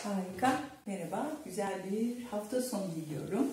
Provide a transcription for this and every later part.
Harika, merhaba. Güzel bir hafta sonu diliyorum.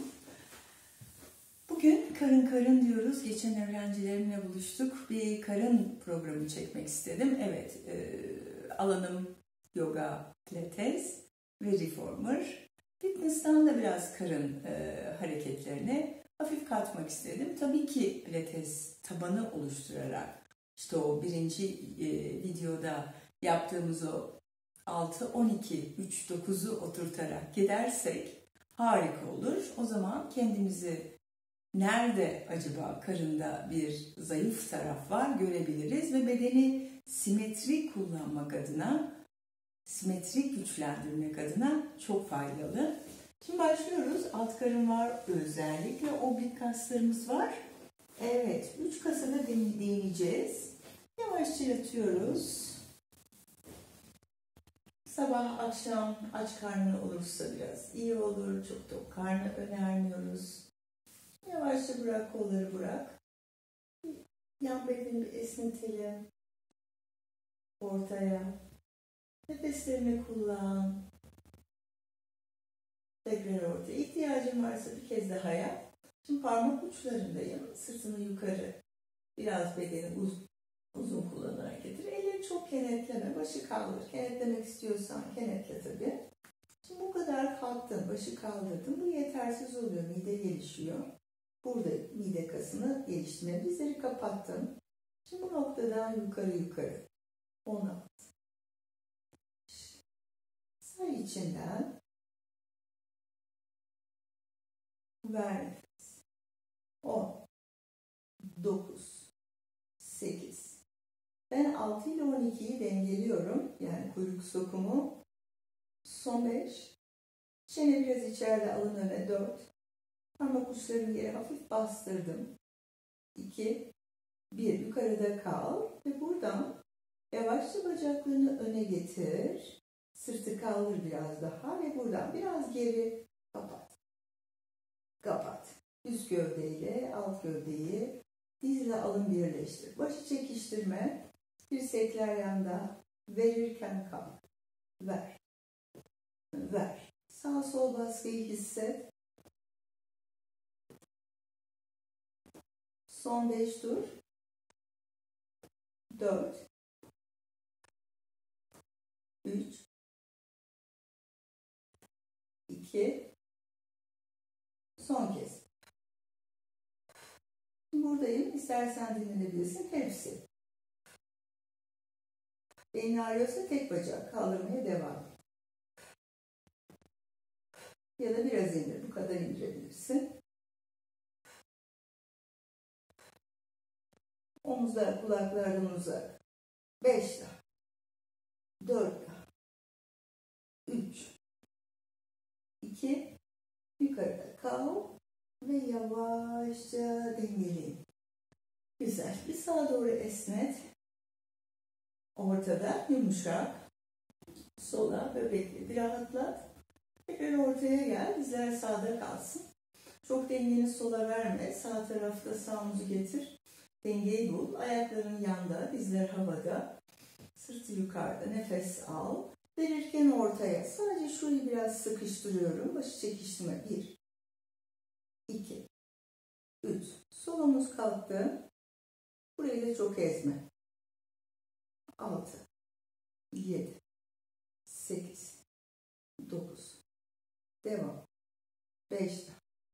Bugün karın diyoruz. Geçen öğrencilerimle buluştuk. Bir karın programı çekmek istedim. Evet, alanım yoga, pilates ve reformer. Fitness'tan da biraz karın hareketlerine hafif katmak istedim. Tabii ki pilates tabanı oluşturarak, işte o birinci videoda yaptığımız o 6, 12, 3, 9'u oturtarak gidersek harika olur. O zaman kendimizi nerede acaba karında bir zayıf taraf var görebiliriz ve bedeni simetrik kullanmak adına, simetrik güçlendirmek adına çok faydalı. Şimdi başlıyoruz. Alt karın var. Özellikle oblik kaslarımız var. Evet, 3 kasa da deneyeceğiz. Yavaşça yatıyoruz. Sabah, akşam aç karnı olursa biraz iyi olur. Çok tok karnı önermiyoruz. Yavaşça bırak, kolları bırak. Yan bedeni bir esnetelim. Ortaya. Nefeslerini kullan. Tekrar ortaya. İhtiyacın varsa bir kez daha yap. Şimdi parmak uçlarındayım. Sırtını yukarı. Biraz bedeni uzun kullanarak getir. Elleri çok kenetleme. Başı kaldır. Kenetlemek istiyorsan kenetle tabii. Şimdi bu kadar kalktın. Başı kaldırdın. Bu yetersiz oluyor. Mide gelişiyor. Burada mide kasını geliştirme. Dizleri kapattım. Şimdi bu noktadan yukarı. 16. Say içinden. Ver nefes. 10. 9. 8. Ben 6 ile 12'yi dengeliyorum. Yani kuyruk sokumu. Son 5. Çene biraz içeride, alın öne. 4. Parmak uçlarını yere hafif bastırdım. 2. 1. Yukarıda kal. Ve buradan yavaşça bacaklarını öne getir. Sırtı kaldır biraz daha. Ve buradan biraz geri kapat. Kapat. Üst gövdeyle alt gövdeyi dizle alın birleştir. Başı çekiştirme. Dirsekler yanda. Verirken kalk. Ver. Ver. Sağ sol baskıyı hisset. Son 5 tur. 4. 3. 2. Son kez. Buradayım. İstersen dinlenebilirsin. Hepsi. Beyin ağrıyorsa tek bacak kaldırmaya devam. Ya da biraz indir. Bu kadar indirebilirsin. Omuzlar kulaklardan uzak. 5 daha. 4 daha. 3. 2. Yukarıda kal. Ve yavaşça dengeleyin. Güzel. Bir sağa doğru esnet. Ortada yumuşak. Sola böbrekli bir rahatlat. Tekrar ortaya gel. Dizler sağda kalsın. Çok dengeni sola verme. Sağ tarafta sağ omuzu getir. Dengeyi bul. Ayakların yanda, dizler havada. Sırtı yukarıda. Nefes al. Verirken ortaya. Sadece şurayı biraz sıkıştırıyorum. Başı çekiştirme. 1. 2. 3. Sol omuz kalktı. Burayı da çok ezme. 6. 7. 8. 9. Devam. 5.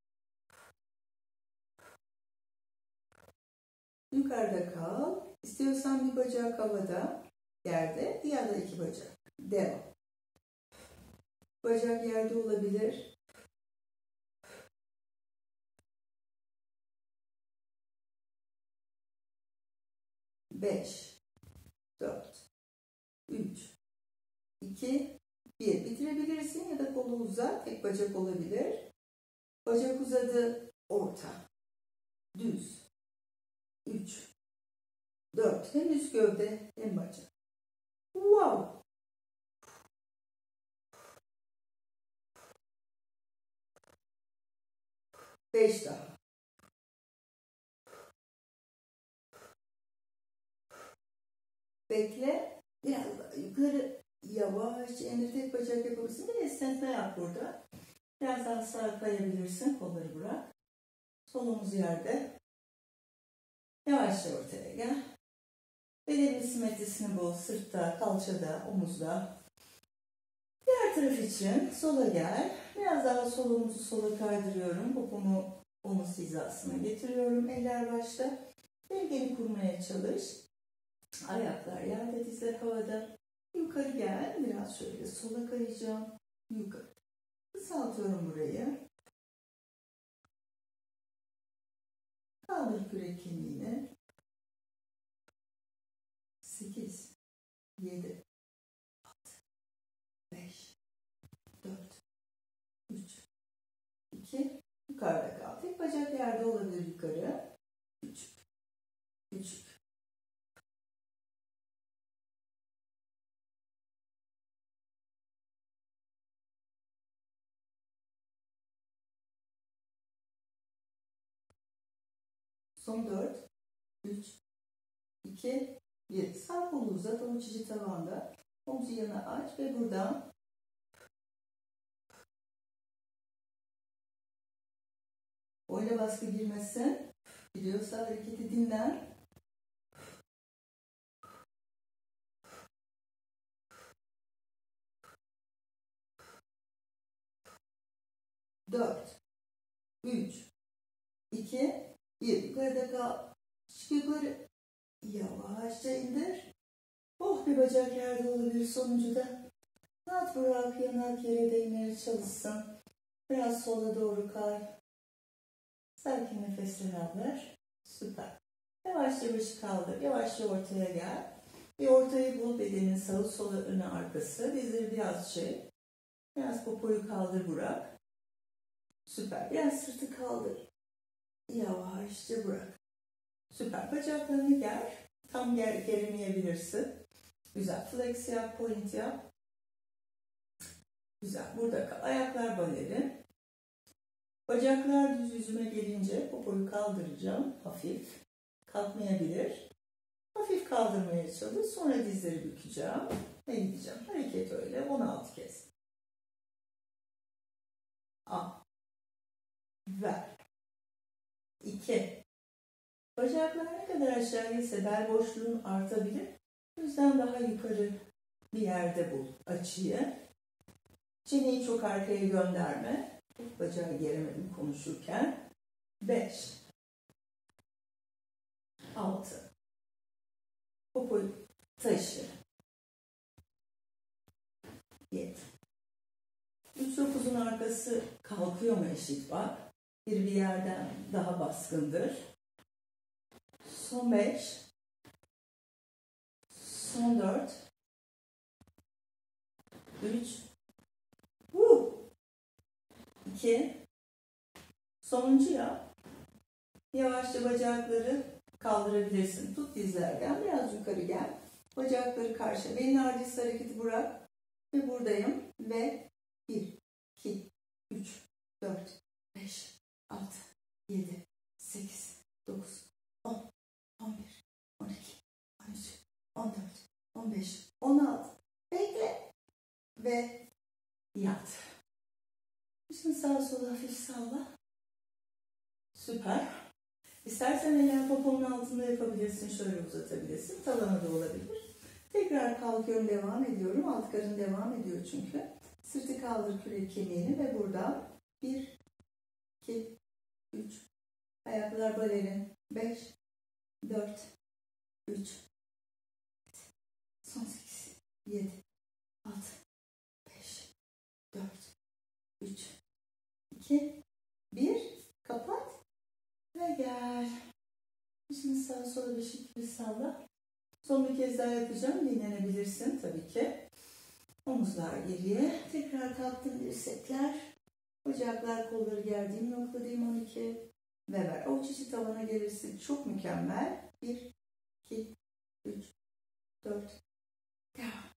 Yukarıda kal. İstiyorsan bir bacak havada, yerde, diğer 2 bacak. Devam. Bacak yerde olabilir. 5, 4, 3, 2, 1. Bitirebilirsin ya da kolu uzat. Tek bacak olabilir. Bacak uzadı. Orta. Düz. 3, 4. Hem üst gövde hem bacak. Wow. Beş daha. Bekle. Biraz daha yukarı. Yavaşça indir, tek bacak yapabilirsin. Bir esnetme yap burada. Biraz daha sağa kayabilirsin. Kolları bırak. Sol omuz yerde. Yavaşça ortaya gel. Bedenin simetrisini bul. Sırtta, kalçada, omuzda. Diğer taraf için sola gel. Biraz daha sol omuzu sola kaydırıyorum. Popomu omuz hizasına getiriyorum. Eller başta. Dengeni kurmaya çalış. Ayaklar yerde, dizler havada. Yukarı gel. Biraz şöyle sola kayacağım. Yukarı. Kısaltıyorum burayı. Kaldır kürek kemiğini. 8, 7, 6, 5, 4, 3, 2, yukarıda kal. Tek bacak yerde olabilir yukarı. Küçük, küçük. Son 4, 3, 2, 1. Sağ kolu uzat, avuç içi tavanda. Omuzu yana aç ve buradan boyna baskı girmesin. Gidiyorsa hareketi dinlen. 4, 3, 2, 1. Yukarıda kal. Çık yukarı. Yavaşça indir. Oh, bir bacak yerde olabilir sonuncu da. Rahat bırak, yanak yere değmeye çalışsın. Biraz sola doğru kay. Sakin nefesler al ver. Süper. Yavaşça başı kaldır. Yavaşça ortaya gel. Bir ortayı bul. Bedenin sağı sola önü arkası. Dizleri biraz şey. Biraz popoyu kaldır bırak. Süper. Biraz sırtı kaldır. Yavaşça bırak. Süper. Bacaklarını ger. Tam gerimeyebilirsin. Güzel. Flex yap, point yap. Güzel. Burada kal. Ayaklar balerin. Bacaklar düz yüzüme gelince popoyu kaldıracağım. Hafif. Kalkmayabilir. Hafif kaldırmaya çalış. Sonra dizleri bükeceğim. Ve gideceğim. Hareket öyle. 16 kez. Al. Ver. 2. Bacaklar ne kadar aşağı ise bel boşluğun artabilir. O yüzden daha yukarı bir yerde bul açıyı. Çeneyi çok arkaya gönderme. Bacağı geremedim konuşurken. 5, 6, popoyu taşı. 7. 3-9'un arkası kalkıyor mu eşit bak. Bir yerden daha baskındır. Son 5, son 4, 3, 2, sonuncu yap. Yavaşça bacakları kaldırabilirsin. Tut dizlerden biraz yukarı gel. Bacakları karşı. Belin ardisi hareketi bırak. Ve buradayım. Ve 1, 2, 3, 4, 5, 6, 7, 8, 9, 10, 11, 12, 13, 14, 15, 16. Bekle. Ve yat. Şimdi sağa sola hafif salla. Süper. İstersen eller poponun altında yapabilirsin. Şöyle uzatabilirsin. Tavana da olabilir. Tekrar kalkıyorum. Devam ediyorum. Alt karın devam ediyor çünkü. Sırtı kaldır kürek kemiğini ve buradan 1, 2, 3. Ayaklar balerin. 5, 4, 3. Son 8, 7, 6, 5, 4, 3, 2, 1. Kapat ve gel. Şimdi sağa sola bir salla. Son bir kez daha yapacağım. Dinlenebilirsin tabii ki. Omuzlar geriye. Tekrar kalktım, dirsekler. Bacaklar, kolları gerdiğim noktadayım. 12. Ve ver. Avuç içi tavana gelirsin. Çok mükemmel. 1, 2, 3, 4. Devam.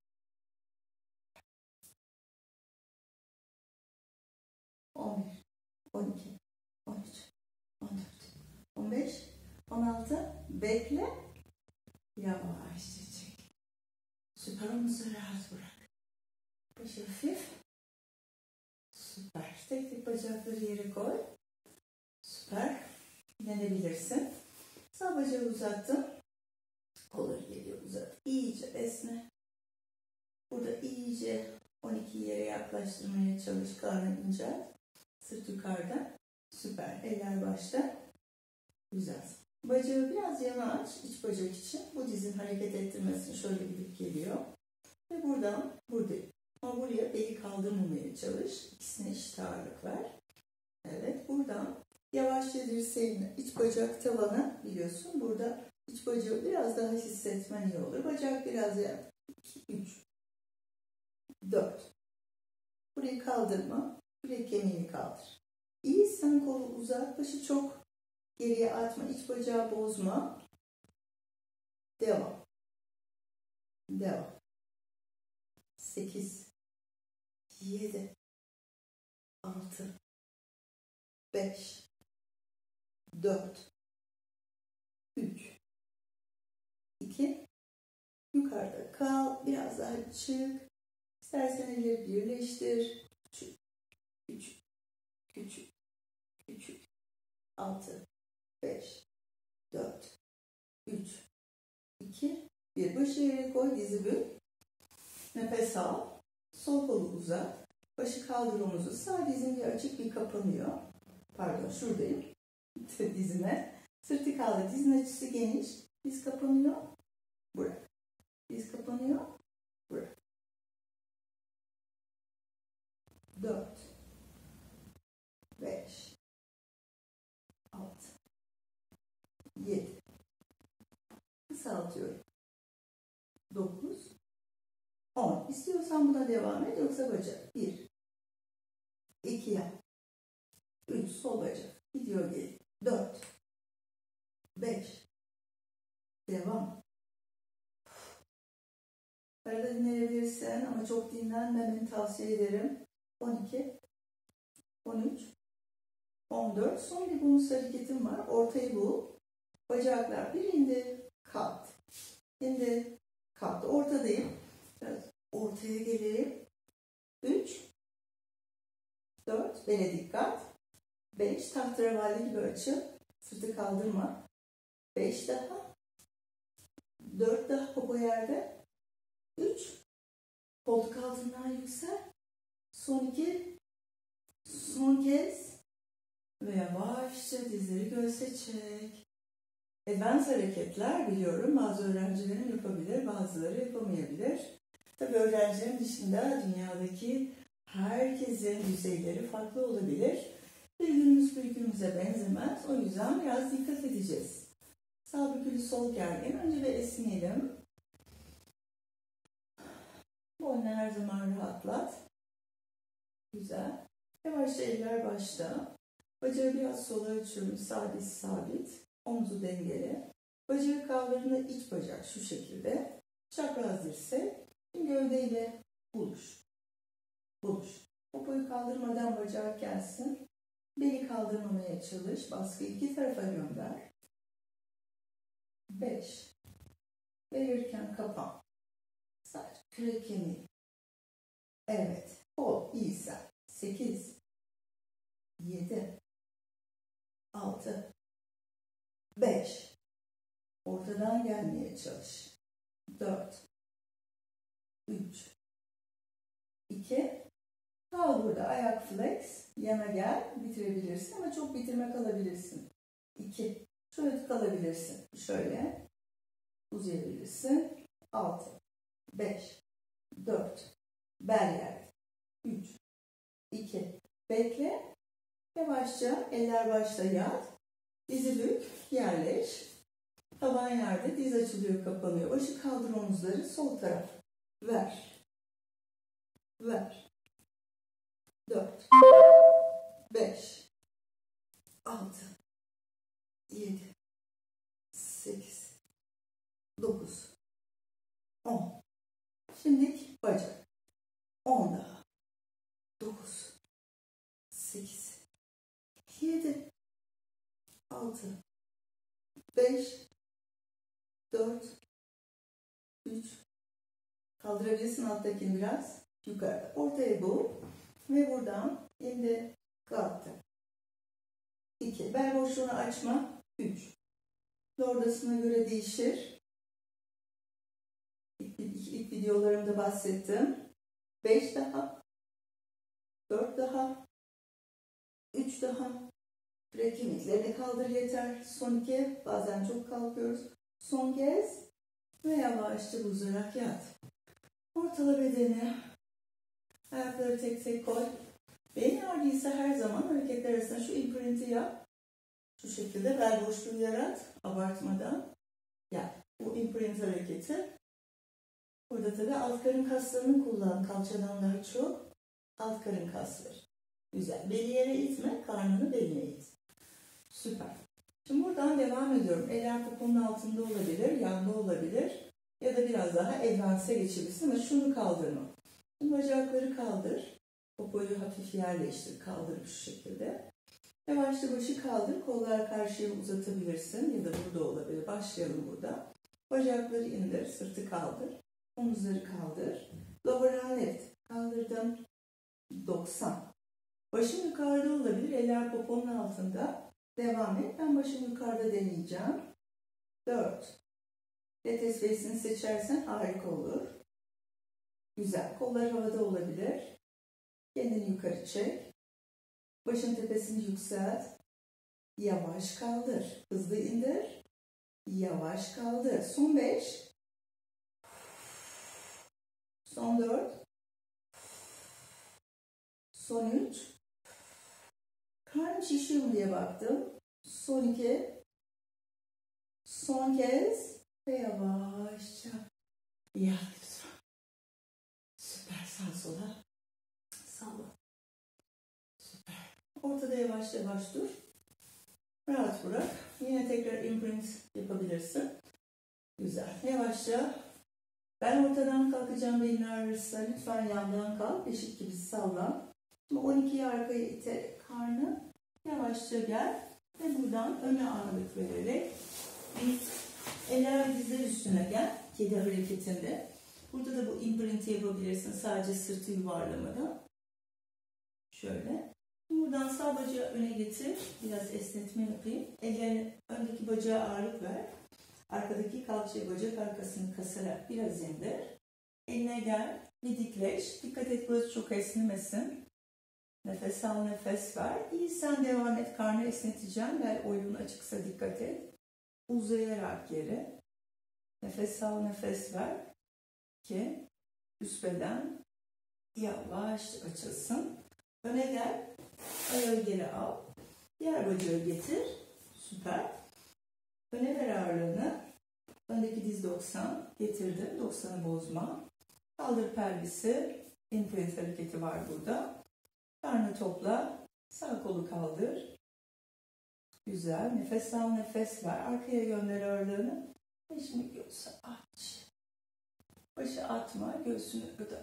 11, 12, 13, 14, 15, 16. Bekle. Yavaşça çek. Süper, omuzları rahat bırak. Başı hafif. Süper. Tek tek bacakları yere koy. Süper. Dinlenebilirsin. Sağ bacağı uzattım. Kolları geliyor uzat. İyice esne. Burada iyice 12 yere yaklaştırmaya çalış. Karnı incelt. Sırt yukarıda. Süper. Eller başta. Güzel. Bacağı biraz yana aç. İç bacak için. Bu dizin hareket ettirmesini şöyle gidip geliyor. Ve buradan buradayım. Ama buraya beli kaldırmamaya çalış. İkisine eşit ağırlık ver. Evet. Buradan yavaşça dirseğini iç bacak tavana biliyorsun. Burada iç bacağı biraz daha hissetmen iyi olur. Bacak biraz yap. 2, 3, 4. Burayı kaldırma. Buraya kemiğini kaldır. İyi, sen kolu uzat. Başı çok geriye atma. İç bacağı bozma. Devam. Devam. 8, 7, 6, 5, 4, 3, 2, yukarıda kal. Biraz daha çık. İstersen elleri birleştir. Küçük, küçük, küçük, küçük. 6, 5, 4, 3, 2, 1. Başı yere koy, dizi bük. Nefes al. Sol kolu uzat. Başı kaldır omuzu. Sağ dizin bir açık bir kapanıyor. Pardon, şuradayım. Dizime. Sırtı kaldır. Dizin açısı geniş. Diz kapanıyor. Bırak. Diz kapanıyor. Bırak. 4, 5, 6, 7. Kısaltıyorum. 9, 10. İstiyorsan buna devam et. Yoksa bacak. 1, 2 yap. 3, sol bacak. Gidiyor geri. 4, 5. Devam. Arada dinleyebilirsin ama çok dinlenmemeni tavsiye ederim. 12, 13, 14. Son bir bonus hareketim var. Ortayı bul. Bacaklar bir indi, kalk. İndi, kalk. Ortadayım. Biraz ortaya geleyim. 3, 4. Bele dikkat. 5. Tahterevalli gibi açıl. Sırtı kaldırma. 5 daha. 4 daha popo yerde. 3. Koltuk altından yüksel. Son 2. Son kez. Ve yavaşça dizleri göğse çek. Advanced hareketler biliyorum. Bazı öğrencilerim yapabilir, bazıları yapamayabilir. Tabii öğrencilerin dışında dünyadaki herkesin düzeyleri farklı olabilir. Birbirimize benzemez. O yüzden biraz dikkat edeceğiz. Sağ bükülü sol gergin. Önce bir esneyelim. Boynu her zaman rahatlat. Güzel. Yavaşça eller başta. Bacağı biraz sola açıyorum. Sağ diz sabit. Omuzu dengeli. Bacağı kaldırdığında iç bacak şu şekilde. Çapraz dirsek. Şimdi gövdeyle buluş. Buluş. Popoyu kaldırmadan bacak gelsin. Beli kaldırmamaya çalış. Baskıyı iki tarafa gönder. 5. Verirken kapan. Sadece kürek kemiği. Evet. Kol iyi sen. 8. 7. 6. 5. Ortadan gelmeye çalış. 4. 3. 2. Kal burada. Ayak flex. Yana gel. Bitirebilirsin ama çok bitirme kalabilirsin. 2. Şöyle kalabilirsin. Şöyle. Uzayabilirsin. 6. 5. 4. Bel yerde. 3. 2. Bekle. Yavaşça eller başta yat. Dizi bük. Yerleş. Taban yerde. Diz açılıyor, kapanıyor. Başı kaldır omuzları. Sol taraf. Ver. Ver. 4. 5. 6. 7. 8. 9. 10. Şimdilik bacak. 10 daha. 9. 8. 7. 6. 5. 4. 3. Kaldırabilirsin alttakini biraz. yukarıda. Ortaya bu. Ve buradan indi, kalktı. 2. Bel boşluğunu açma. 3. Lordasına göre değişir. İlk videolarımda bahsettim. 5 daha. 4 daha. 3 daha. Kürek kemiklerini kaldır yeter. Son 2. Bazen çok kalkıyoruz. Son kez. Ve yavaşça uzarak yat. Ortala bedeni. Ayakları tek tek koy. Belin ağrıysa her zaman hareketler arasında şu imprinti yap. Şu şekilde bel boşluğu yarat. Abartmadan yap. Bu imprint hareketi. Burada tabii alt karın kaslarını kullan. Kalçadan daha çok alt karın kasları. Güzel. Beli yere itme. Karnını beline it. Süper. Şimdi buradan devam ediyorum. Eller poponun altında olabilir, yanda olabilir. Ya da biraz daha advance'e geçebilirsin ama şunu kaldırma. Şimdi bacakları kaldır. Popoyu hafif yerleştir. Kaldır şu şekilde. Yavaşça başı kaldır. Kollar karşıya uzatabilirsin. Ya da burada olabilir. Başlayalım burada. Bacakları indir. Sırtı kaldır. Omuzları kaldır. Lower and left. Kaldırdım. 90. Başım yukarıda olabilir. Eller poponun altında. Devam et. Ben başım yukarıda deneyeceğim. 4. Pilates face'ini seçersen harika olur. Güzel. Kollar havada olabilir. Kendini yukarı çek. Başın tepesini yükselt. Yavaş kaldır. Hızlı indir. Yavaş kaldır. Son 5. Son 4. Son 3. Karnım şişiyor mu diye baktım. Son 2. Son kez. Ve yavaşça yat lütfen. Süper. Sağ sola. Salla. Süper. Ortada yavaş yavaş dur. Rahat bırak. Yine tekrar imprint yapabilirsin. Güzel. Yavaşça. Ben ortadan kalkacağım, belin ağrırsa lütfen yandan kalk. Eşit gibi sallan. Şimdi 12'yi arkaya ite karnı. Yavaşça gel. Ve buradan öne ağırlık vererek eller dizler üstüne gel. Kedi hareketinde. Burada da bu imprinti yapabilirsin. Sadece sırtı yuvarlamadan. Şöyle. Buradan sağ bacağı öne getir. Biraz esnetme yapayım. Ellerini öndeki bacağa ağırlık ver. Arkadaki kalçayı bacak arkasını kasarak biraz indir. Eline gel. Bir dikleş. Dikkat et burası çok esnemesin. Nefes al, nefes ver. İyi sen devam et. Karnı esneteceğim. Bel oyun açıksa dikkat et. Uzayarak yere. Nefes al, nefes ver. 2. Üst beden yavaş açılsın. Öne gel. Ayağı geri al. Diğer bacağı getir. Süper. Öne ver ağırlığını. Öndeki diz 90. Getirdim. 90'ı bozma. Kaldır pelvisi. Imprint hareketi var burada. Karnı topla. Sağ kolu kaldır. Güzel. Nefes al, nefes ver. Arkaya gönder ağırlığını. Ve şimdi göğsü aç. Başı atma. Göğsünü öde.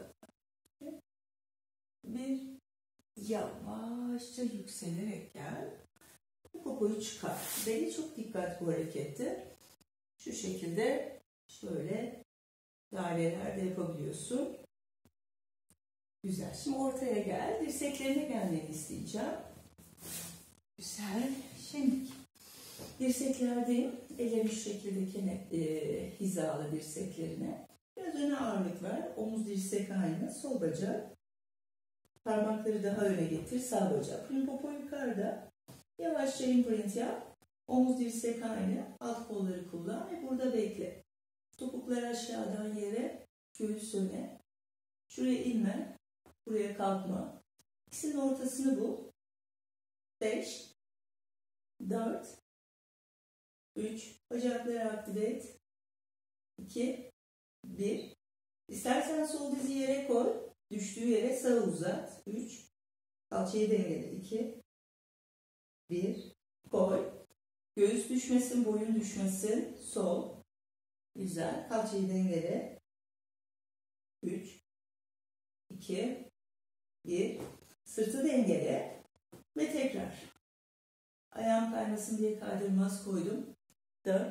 Bir yavaşça yükselerek gel. Popoyu çıkar. Beli çok dikkat bu harekette. Şu şekilde şöyle daireler de yapabiliyorsun. Güzel. Şimdi ortaya gel. Dirseklerine gelmeni isteyeceğim. Güzel. Şimdi dirseklerdeyim. Elleri şu şekilde hizalı dirseklerine. Biraz öne ağırlık ver. Omuz dirsek aynı. Sol bacak. Parmakları daha öne getir. Sağ bacak. Şimdi popo yukarıda. Yavaşça imprint yap. Omuz dirsek aynı. Alt kolları kullan ve burada bekle. Topuklar aşağıdan yere. Göğüs öne. Şuraya inme. Buraya kalkma. İkisinin ortasını bul. 5 4 3 bacakları aktive et. 2 1 İstersen sol dizi yere koy. Düştüğü yere sağa uzat. 3 kalçayı dengele. 2 1 koy. Göğüs düşmesin, boyun düşmesin. Sol. Güzel. Kalçayı dengele. 3 2 1 Sırtı dengele. Ve tekrar. Ayağım kaymasın diye kaydırmaz koydum. 4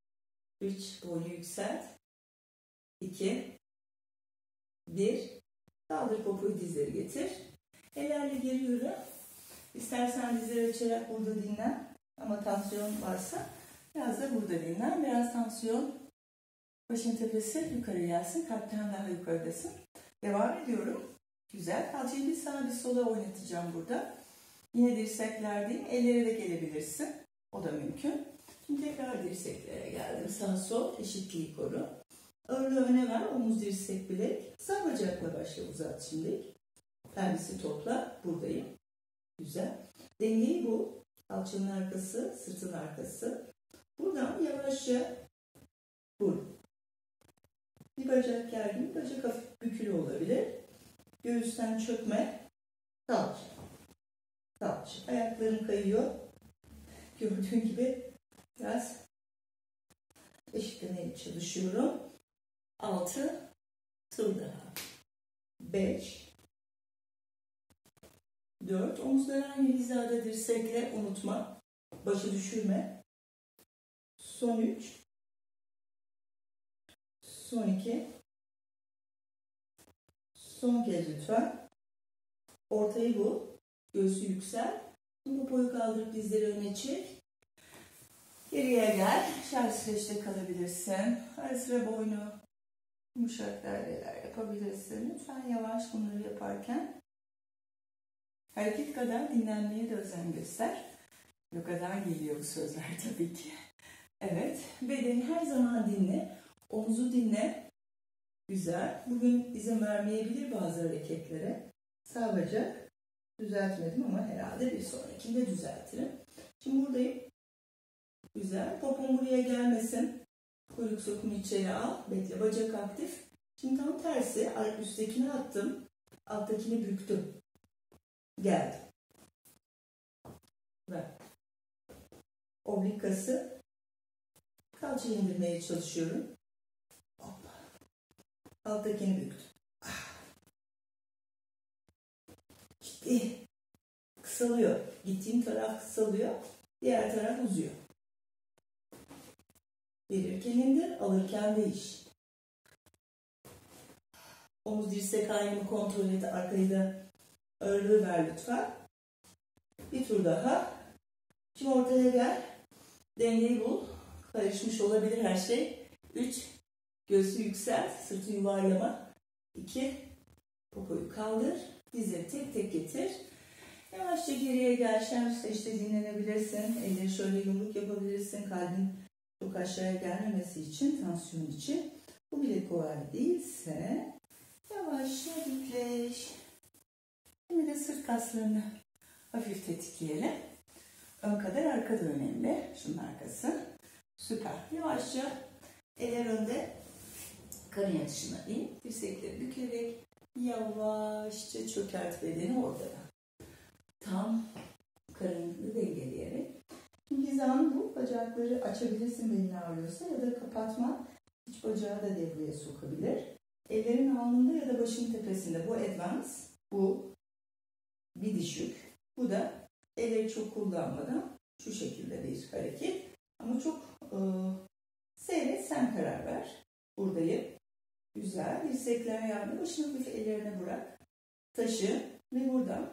3 boynu yükselt. 2 1 Kaldır popoyu, dizleri getir. Ellerle geri yürü. İstersen dizleri açarak burada dinlen. Ama tansiyon varsa biraz da burada dinlen. Biraz tansiyon başın tepesi yukarı gelsin. Kalpten daha yukarıdasın. Devam ediyorum. Güzel. Kalçayı bir sağa bir sola oynatacağım burada. Yine dirseklerdeyim. Ellere de gelebilirsin. O da mümkün. Şimdi tekrar dirseklere geldim. Sağ sol eşitliği koru. Ağırlığı öne ver. Omuz, dirsek, bilek. Sağ bacakla başla, uzat şimdi. Pelvisi topla. Buradayım. Güzel. Dengeyi bul. Kalçanın arkası, sırtın arkası. Buradan yavaşça vur. Bir bacak gergin, bir bacak hafif bükülü olabilir. Göğüsten çökme. Kalça. Kalça. Ayakların kayıyor. Gördüğün gibi biraz eşitlemeye çalışıyorum. 6 tur daha. 5 4 omuzları aynı hizada, dirsekle unutma. Başı düşürme. Son 3 son 2 son kez lütfen. Ortayı bul. Göğsü yüksel. Popoyu kaldırıp dizleri öne çek. Geriye gel. Şarj streçte kalabilirsin. Ara sıra boynu yumuşak darbeler yapabilirsin. Lütfen yavaş bunları yaparken hareket kadar dinlenmeye de özen göster. O kadar geliyor bu sözler tabii ki. Evet. Bedeni her zaman dinle. Omuzu dinle. Güzel. Bugün izin vermeyebilir bazı hareketlere. Sağ bacak düzeltmedim ama herhalde bir sonrakinde düzeltirim. Şimdi buradayım. Güzel. Popom buraya gelmesin. Kuyruk sokumu içeri al. Bekle. Bacak aktif. Şimdi tam tersi. Üsttekini attım. Alttakini büktüm. Geldim. Ver. Oblik kası. Kalçayı indirmeye çalışıyorum. Hoppa. Alttakini büktüm. Gitti. Kısalıyor. Gittiğim taraf kısalıyor. Diğer taraf uzuyor. Verirken indir, alırken değiş. Omuz dirsek aynı kontrol et. Arkayı da ağırlığı ver lütfen. Bir tur daha. Şimdi ortaya gel. Dengeyi bul. Karışmış olabilir her şey. 3. Göğsü yükselt. Sırtı yuvarlama. 2. Popoyu kaldır. Dizleri tek tek getir. Yavaşça geriye gel. Şemsiye'de dinlenebilirsin. Elleri şöyle yumruk yapabilirsin. Kalbin çok aşağıya gelmemesi için, tansiyon için. Bu bile kolay değilse yavaşça dikleş. Şimdi de sırt kaslarını hafif tetikleyelim. Ön kadar, arka da önemli. Şunun arkası. Süper. Yavaşça eller önde, karın yatışına in. Dirsekleri bükerek yavaşça çökert bedeni orada. Tam karını dengeleyerek. Şimdi hizanı bul. Bacakları açabilirsin belin ağrıyorsa ya da kapatma. İç bacağı da devreye sokabilir. Ellerin alnında ya da başın tepesinde. Bu advance. Bu bir düşük. Bu da elleri çok kullanmadan şu şekilde bir hareket. Ama çok seyret, sen karar ver. Buradayım. Güzel. Dirsekler yandı. Başını hafif ellerine bırak. Taşı ve buradan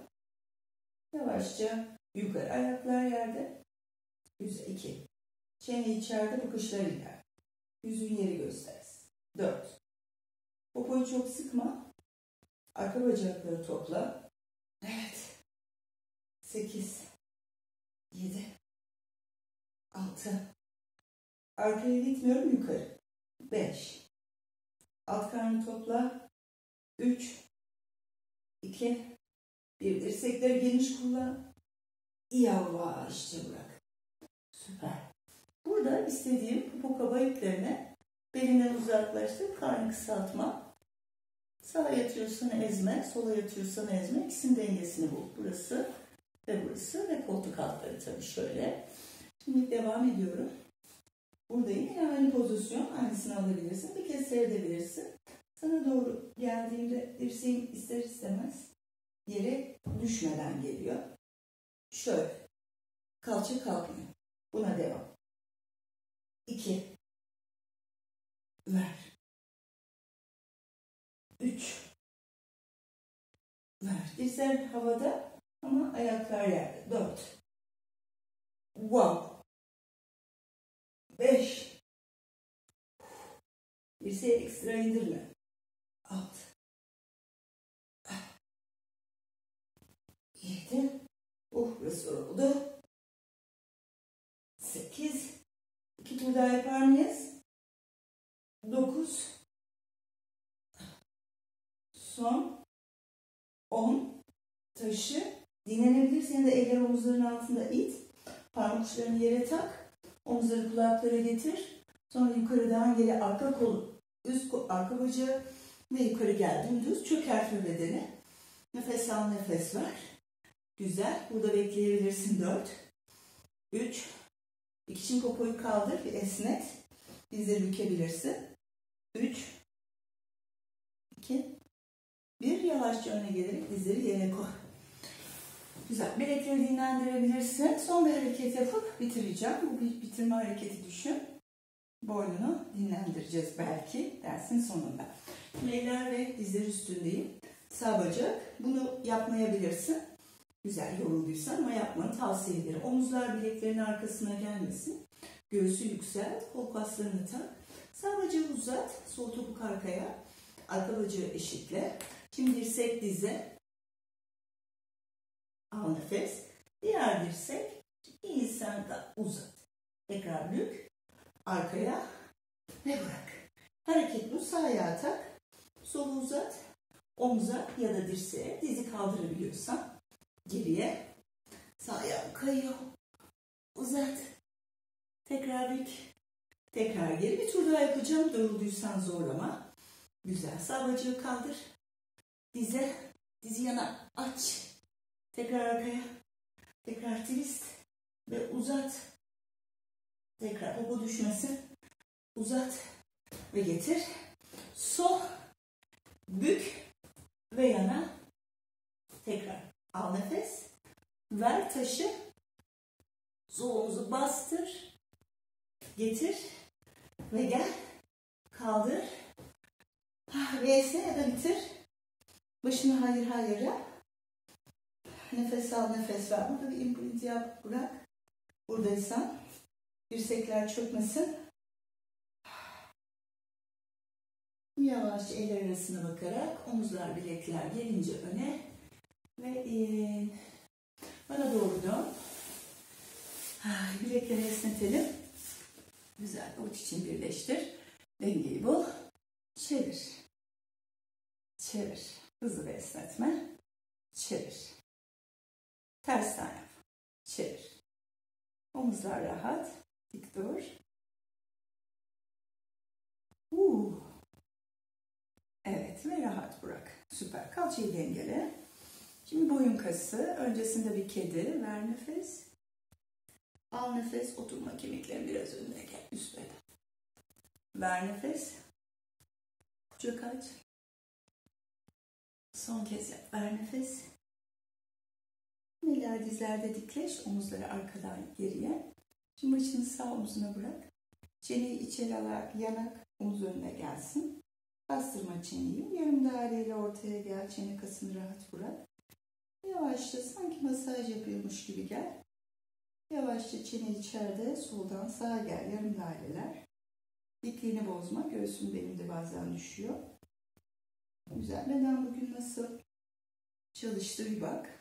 yavaşça yukarı. Ayaklar yerde. Güzel. 2. Çene içeride, bakışlar iler. Yüzün yeri göstersin. 4. Popoyu çok sıkma. Arka bacakları topla. Evet. 8. 7. 6. Arkaya gitmiyorum, yukarı. 5. Alt karnı topla. 3. 2. 1. Dirsekleri geniş kullan. Yavaşça bırak. Süper. Burada istediğim popo kaba iplerine belinden uzaklaştır. Karnı kısaltma. Sağa yatıyorsan ezme, sola yatıyorsan ezme. İkisinin dengesini bul. Burası ve burası ve koltuk altları tabii şöyle. Şimdi devam ediyorum. Buradayım. Yine aynı pozisyon. Aynısını alabilirsin. Bir kez seyredebilirsin. Sana doğru geldiğimde dirseğin ister istemez yere düşmeden geliyor. Şöyle. Kalça kalkmıyor. Buna devam. 2. Ver. 3. Ver. Dizler havada ama ayaklar yerde. 4. Wow. 5. Dirseği ekstra indirme. 6. 7. Burası oldu. 8. 2 tur daha yapar mıyız? 9. Son. 10. Taşı. Dinlenebilirsin de eller omuzların altında it. Parmak uçlarını yere tak. Omuzları kulaklara getir. Sonra yukarıdan geri arka kolu, arka bacağı ve yukarı gel. Dümdüz çökertme bedeni. Nefes al, nefes ver. Güzel. Burada bekleyebilirsin. 4. 3. İki popoyu kaldır. Bir esnet. Dizleri bükebilirsin. 3. 2. 1. Yavaşça öne gelerek dizleri yere koy. Güzel. Bilekleri dinlendirebilirsin. Son bir hareket yapıp bitireceğim. Bu bir bitirme hareketi düşün. Boynunu dinlendireceğiz belki dersin sonunda. Şimdi eller ve dizler üstündeyim. Sağ bacak. Bunu yapmayabilirsin. Güzel, yorulduysan ama yapmanı tavsiye ederim. Omuzlar bileklerin arkasına gelmesin. Göğsü yükselt. Kol kaslarını tak. Sağ bacağı uzat. Sol topuk arkaya. Arka bacağı eşitle. Şimdi dirsek dize. Al nefes. Diğer dirsek. İyi sen de uzat. Tekrar bük. Arkaya. Ve bırak. Hareket bu. Sağ ayağı tak. Solu uzat. Omuza ya da dirseğe. Dizi kaldırabiliyorsan. Geriye. Sağ ayağım kayıyor. Uzat. Tekrar bük. Tekrar geri. Bir tur daha yapacağım. Yorulduysan zorlama. Güzel. Sağ bacağı kaldır. Dize. Dizi yana aç. Tekrar arkaya. Tekrar twist. Ve uzat. Tekrar popo düşmesin. Uzat. Ve getir. Sol. Bük. Ve yana. Tekrar. Al nefes. Ver taşı. Sol omuzu bastır. Getir. Ve gel. Kaldır. Vs ya da bitir. Başını hayır hayır yap. Nefes al, nefes ver. Burada bir imprint yap, bırak. Buradaysan dirsekler çökmesin. Yavaşça eller arasına bakarak omuzlar, bilekler gelince öne ve bana doğru dön. Bilekleri esnetelim. Güzel. Avuç için birleştir. Dengeyi bul. Çevir. Çevir. Hızlı ve esnetme. Çevir. Tersten yap. Çevir. Omuzlar rahat. Dik dur. Evet ve rahat bırak. Süper. Kalçayı dengele. Şimdi boyun kası. Öncesinde bir kedi. Ver nefes. Al nefes. Oturma kemiklerin biraz önüne gel. Üstüne. Ver nefes. Kucak aç. Son kez yap. Ver nefes. Eller dizlerde dikleş. Omuzları arkadan geriye. Şimdi başını sağ omzuna bırak. Çeneyi içeri alarak yanak omuz önüne gelsin. Bastırma çeneyi. Yarım daireyle ortaya gel. Çene kasını rahat bırak. Yavaşça sanki masaj yapıyormuş gibi gel. Yavaşça çene içeride. Soldan sağa gel. Yarım daireler. Dikliğini bozma. Göğsüm benim de bazen düşüyor. Güzel. Beden bugün nasıl çalıştı bir bak.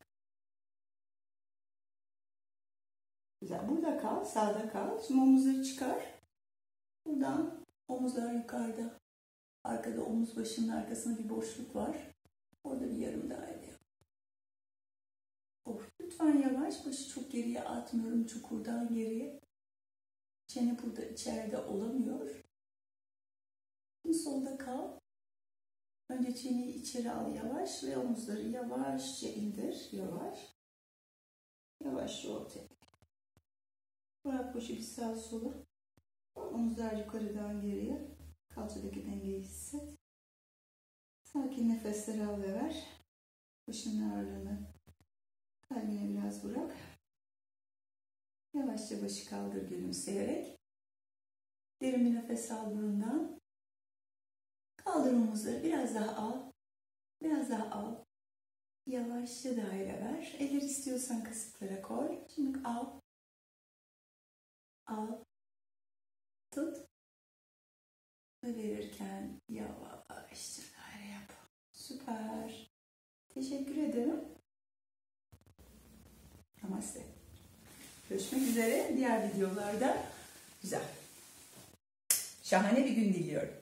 Güzel. Burada kal. Sağda kal. Şimdi omuzları çıkar. Buradan omuzlar yukarıda. Arkada omuz başının arkasında bir boşluk var. Orada bir yarım daire. Lütfen yavaş. Başı çok geriye atmıyorum. Çukurdan geriye. Çene burada içeride olamıyor. Şimdi solda kal. Önce çeneyi içeri al yavaş ve omuzları yavaşça indir. Yavaş. Yavaşça ortaya. Bırak başı bir sağa sola. Omuzlar yukarıdan geriye. Kalçadaki dengeyi hisset. Sakin nefesler al ve ver. Başının ağırlığını kalbine biraz bırak. Yavaşça başı kaldır gülümseyerek. Derin bir nefes al burundan. Kaldır omuzları. Biraz daha al. Biraz daha al. Yavaşça daire ver. Eller istiyorsan kasıklara koy. Şimdi al. Al. Tut. Ve verirken yavaşça daire yap. Süper. Teşekkür ederim. Namaste. Görüşmek üzere diğer videolarda. Güzel. Şahane bir gün diliyorum.